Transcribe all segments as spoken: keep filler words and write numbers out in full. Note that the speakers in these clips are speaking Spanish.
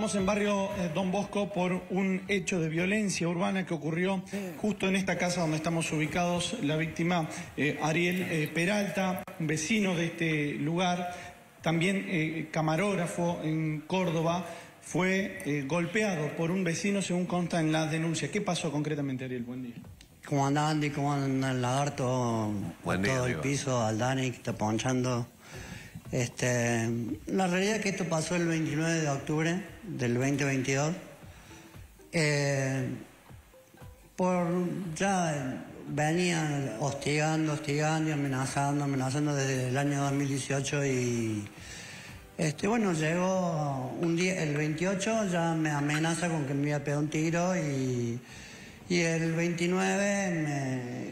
Estamos en barrio eh, Don Bosco por un hecho de violencia urbana que ocurrió justo en esta casa donde estamos ubicados. La víctima, eh, Ariel eh, Peralta, vecino de este lugar, también eh, camarógrafo en Córdoba, fue eh, golpeado por un vecino según consta en la denuncia. ¿Qué pasó concretamente, Ariel? Buen día. ¿Cómo anda Andy? ¿Cómo anda el lagarto? Buen día, todo el amigo. piso, al Dani que está ponchando. Este, la realidad es que esto pasó el veintinueve de octubre del veinte veintidós. Eh, por ya venía hostigando, hostigando y amenazando, amenazando desde el año dos mil dieciocho y este, bueno, llegó un día, el veintiocho ya me amenaza con que me iba a pegar un tiro y, y el veintinueve me,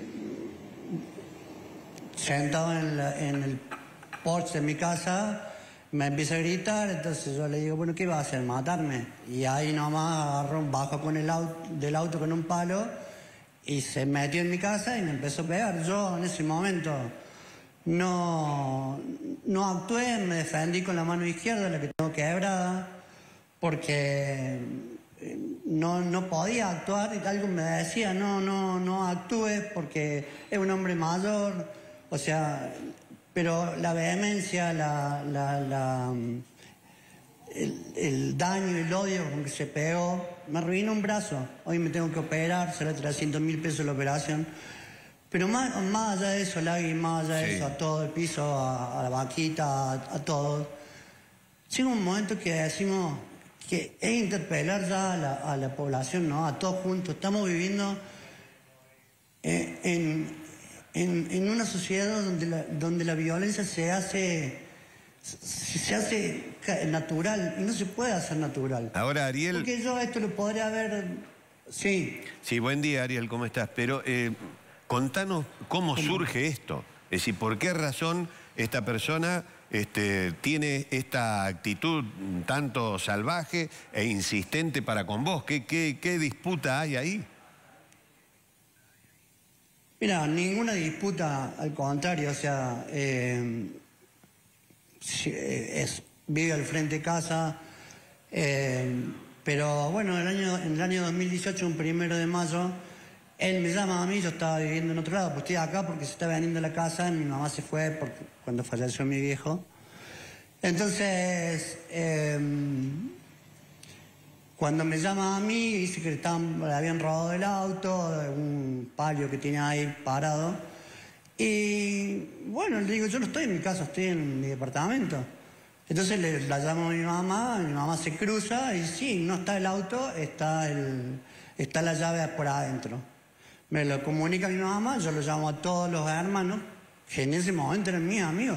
sentado en, la, en el porche de mi casa, me empieza a gritar, entonces yo le digo, bueno, ¿qué va a hacer? ¿Matarme? Y ahí nomás agarró un bajo con el auto, del auto con un palo y se metió en mi casa y me empezó a pegar. Yo en ese momento no, no actué, me defendí con la mano izquierda, la que tengo quebrada, porque no, no podía actuar y algo me decía, no, no, no actúes porque es un hombre mayor, o sea... Pero la vehemencia, la, la, la, el, el daño, el odio con que se pegó, me arruinó un brazo. Hoy me tengo que operar, será trescientos mil pesos la operación. Pero más, más allá de eso, Lagui, más allá de Sí. eso, a todo el piso, a, a la vaquita, a, a todo. Llega un momento que decimos que es interpelar ya a la, a la población, ¿no? A todos juntos. Estamos viviendo en... en En, en una sociedad donde la, donde la violencia se hace, se, se hace natural y no se puede hacer natural. Ahora, Ariel... Porque yo esto lo podría haber... Sí. Sí, buen día, Ariel, ¿cómo estás? Pero eh, contanos cómo, ¿cómo surge esto. Es decir, ¿por qué razón esta persona este, tiene esta actitud tanto salvaje e insistente para con vos? ¿Qué, qué, qué disputa hay ahí? Mira, ninguna disputa, al contrario, o sea, eh, es, vive al frente de casa, eh, pero bueno, el año, en el año dos mil dieciocho, un primero de mayo, él me llama a mí, yo estaba viviendo en otro lado, pues estoy acá porque se está veniendo a la casa, mi mamá se fue porque, cuando falleció mi viejo. Entonces, eh, cuando me llama a mí, dice que estaban, le habían robado el auto, un palio que tenía ahí parado. Y bueno, le digo, yo no estoy en mi casa, estoy en mi departamento. Entonces le, la llamo a mi mamá, mi mamá se cruza y sí, no está el auto, está, el, está la llave por adentro. Me lo comunica mi mamá, yo lo llamo a todos los hermanos, que en ese momento eran mis amigos.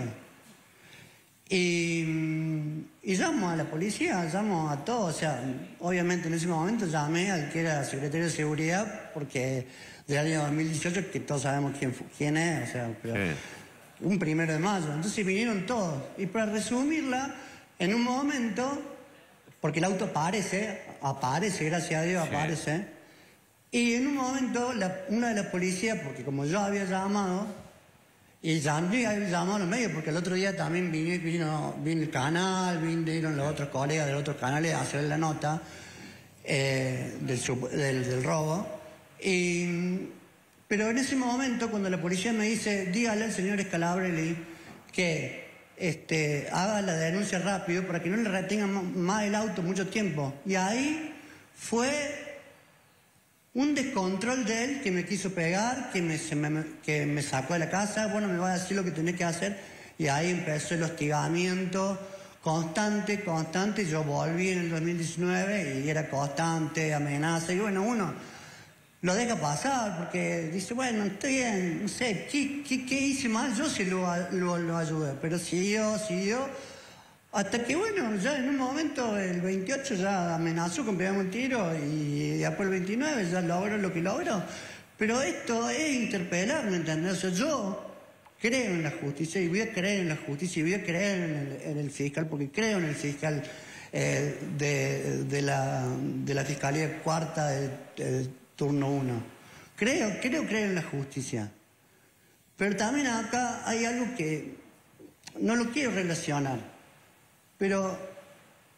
Y, y llamo a la policía, llamo a todos, o sea, obviamente en ese momento llamé al que era secretario de seguridad, porque del año dos mil dieciocho, que todos sabemos quién, quién es, o sea, pero sí. Un primero de mayo, entonces vinieron todos. Y para resumirla, en un momento, porque el auto aparece, aparece, gracias a Dios, sí. Aparece, y en un momento la, una de las policías, porque como yo había llamado, y llamé, había llamado a los medios, porque el otro día también vino, vino, vino el canal, vinieron los otros colegas de los otros canales a hacer la nota eh, del, del, del robo. Y, pero en ese momento, cuando la policía me dice, dígale al señor Scalabrelli que este, haga la denuncia rápido para que no le retengan más el auto mucho tiempo. Y ahí fue un descontrol de él que me quiso pegar, que me, se me, que me sacó de la casa, bueno, me va a decir lo que tenía que hacer, y ahí empezó el hostigamiento constante, constante. Yo volví en el dos mil diecinueve y era constante, amenaza, y bueno, uno lo deja pasar porque dice, bueno, estoy bien, no sé, ¿qué, qué, qué hice mal? Yo sí lo, lo, lo ayudé, pero siguió, siguió. Hasta que, bueno, ya en un momento, el veintiocho ya amenazó con pegarme un tiro y después el veintinueve ya logró lo que logró. Pero esto es interpelar, ¿me entendés? O sea, yo creo en la justicia y voy a creer en la justicia y voy a creer en el, en el fiscal, porque creo en el fiscal eh, de, de, la, de la Fiscalía Cuarta del, del turno uno. Creo, creo creer en la justicia. Pero también acá hay algo que no lo quiero relacionar. Pero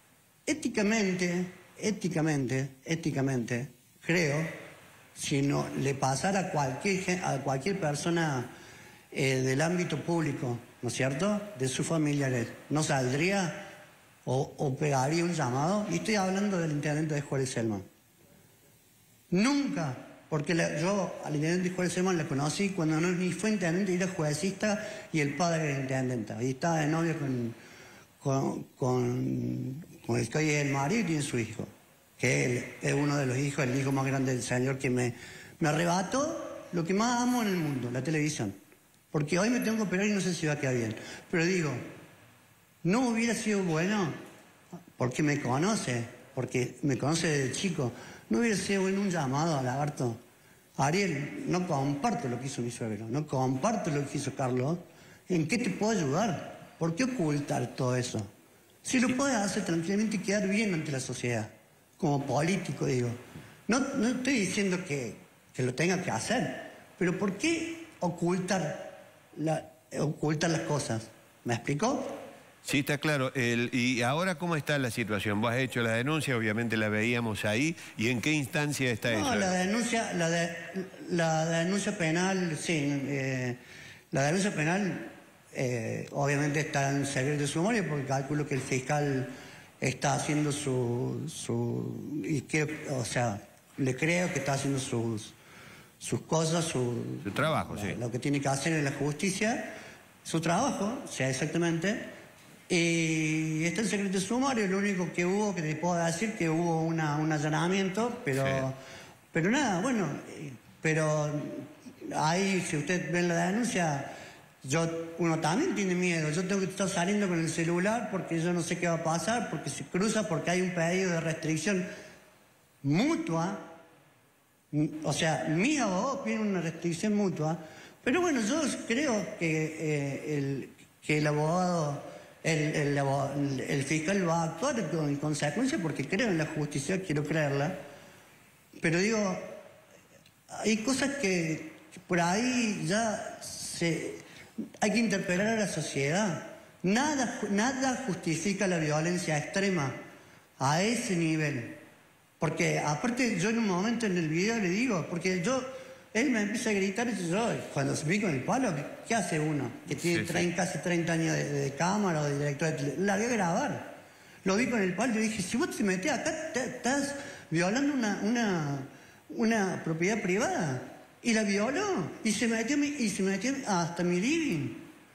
éticamente, éticamente, éticamente, creo, si no le pasara a cualquier, a cualquier persona eh, del ámbito público, ¿no es cierto?, de sus familiares, no saldría o, o pegaría un llamado. Y estoy hablando del intendente de Juárez Selman. Nunca, porque la, yo al intendente de Juárez Selman la conocí cuando no ni fue intendente, era juecista y el padre era intendente. Y estaba de novio con, con, con, con el que hoy es el marido y tiene su hijo, que él es uno de los hijos, el hijo más grande del Señor, que me, me arrebató lo que más amo en el mundo, la televisión. Porque hoy me tengo que operar y no sé si va a quedar bien. Pero digo, no hubiera sido bueno, porque me conoce, porque me conoce desde chico, no hubiera sido bueno un llamado a Lagarto. Ariel, no comparto lo que hizo mi suegro, no comparto lo que hizo Carlos. ¿En qué te puedo ayudar? ¿Por qué ocultar todo eso? Si lo puedes hacer tranquilamente y quedar bien ante la sociedad, como político, digo. No, no estoy diciendo que, que lo tenga que hacer, pero ¿por qué ocultar, la, ocultar las cosas? ¿Me explicó? Sí, está claro. El, ¿Y ahora cómo está la situación? Vos has hecho la denuncia, obviamente la veíamos ahí. ¿Y en qué instancia está no, eso? No, la denuncia, la, de, la denuncia penal, sí. Eh, la denuncia penal, eh, obviamente está en secreto de sumario, porque calculo que el fiscal está haciendo su... su y que, o sea, le creo que está haciendo sus, sus cosas, su... Su trabajo, la, sí. Lo que tiene que hacer en la justicia, su trabajo, o sea, exactamente... Y está el secreto sumario, lo único que hubo, que te puedo decir, que hubo una, un allanamiento, pero, sí. pero nada, bueno, pero ahí, si usted ve la denuncia, yo, uno también tiene miedo. Yo tengo que estar saliendo con el celular porque yo no sé qué va a pasar, porque se cruza, porque hay un pedido de restricción mutua. O sea, mi abogado pide una restricción mutua, pero bueno, yo creo que, eh, el, que el abogado... El, el, el fiscal va a actuar en consecuencia porque creo en la justicia, quiero creerla. Pero digo, hay cosas que, que por ahí ya se, hay que interpelar a la sociedad. Nada, nada justifica la violencia extrema a ese nivel. Porque aparte yo en un momento en el video le digo, porque yo... Él me empieza a gritar y yo, cuando se vi con el palo, ¿qué hace uno? Que tiene sí, treinta, sí. casi treinta años de, de cámara o de director de televisión. La voy a grabar. Lo vi con el palo y dije, si vos te metés acá, te, estás violando una, una, una propiedad privada. Y la violó. Y se metió, y se metió hasta mi living.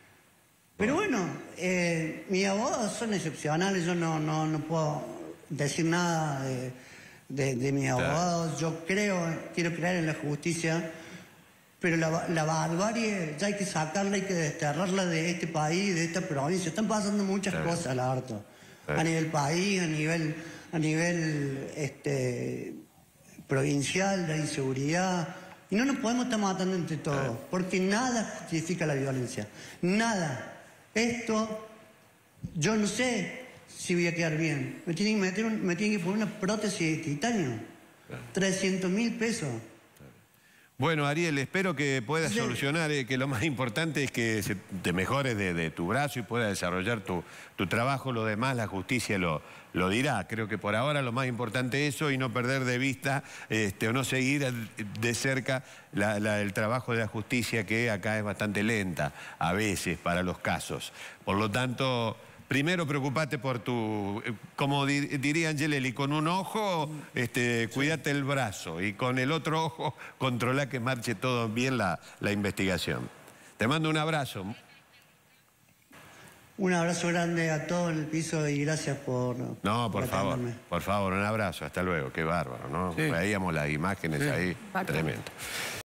Pero bueno, eh, mis abogados son excepcionales. Yo no, no, no puedo decir nada de... De, de mis abogados, yo creo, quiero creer en la justicia, pero la, la barbarie ya hay que sacarla, hay que desterrarla de este país, de esta provincia. Están pasando muchas claro. cosas, Lagarto, claro. a nivel país, a nivel, a nivel este, provincial, la inseguridad, y no nos podemos estar matando entre todos, claro. porque nada justifica la violencia, nada. Esto, yo no sé si voy a quedar bien. Me tienen que, meter un, me tienen que poner una prótesis de titanio. Claro. trescientos mil pesos. Claro. Bueno, Ariel, espero que puedas sí. solucionar, eh, que lo más importante es que se te mejores de, de tu brazo y puedas desarrollar tu, tu trabajo. Lo demás, la justicia lo, lo dirá. Creo que por ahora lo más importante es eso y no perder de vista este, o no seguir de cerca la, la, el trabajo de la justicia, que acá es bastante lenta a veces para los casos. Por lo tanto... Primero, preocupate por tu, como diría Angelelli, con un ojo este, cuídate el brazo y con el otro ojo controla que marche todo bien la, la investigación. Te mando un abrazo. Un abrazo grande a todo el piso y gracias por... No, por, por favor, por favor, un abrazo. Hasta luego. Qué bárbaro, ¿no? Sí. Veíamos las imágenes sí. ahí, tremendo.